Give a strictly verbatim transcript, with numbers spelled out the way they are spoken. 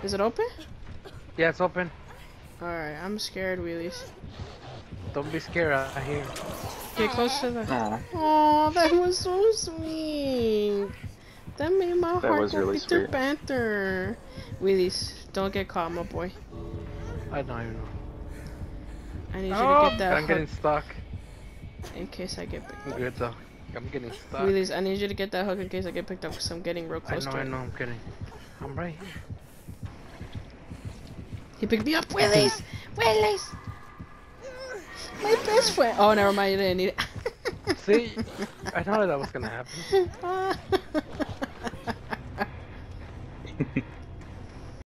Is it open? Yeah, it's open. Alright, I'm scared, Wheelies. Don't be scared, I hear. Get close to the... Aw, Oh, that was so sweet. That made my that heart was go really Peter sweet. Panther. Wheelies, don't get caught, my boy. I know, I know. I need you Oh, to get that I'm hook getting stuck. in case I get picked I'm up. good though. I'm getting stuck. Wheelies, I need you to get that hook in case I get picked up because I'm getting real I close know, to I it. know, I'm kidding. I'm right here. He picked me up, Wheelies! Wheelies! My best friend! Oh, never mind, you didn't need it. See? I know that was gonna happen.